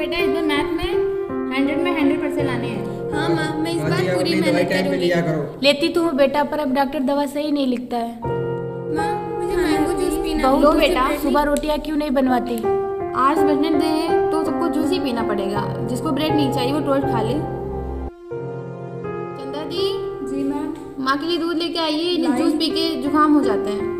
बेटा इस बार मैथ में 100% लाने हैं। हाँ माँ, मैं इस बार पूरी अपनी दवाई मेहनत टाइम पे करूँगी। लिया करो। लेती तो हूँ बेटा, पर अब डॉक्टर दवा सही नहीं लिखता है। माँ, मुझे मैंगो जूस पीना है। बहू लो तुझसे बेटा, ब्रेड सुबह रोटियाँ क्यों नहीं बनवाती? आज बचने दे तो सबको जूस ही पीना पड़ेगा। जिसको ब्रेड नहीं चाहिए वो टोस्ट खा ले। चंदा दी। जी मैम। माँ के लिए दूध लेके आइए, जूस पी के जुकाम हो जाता है।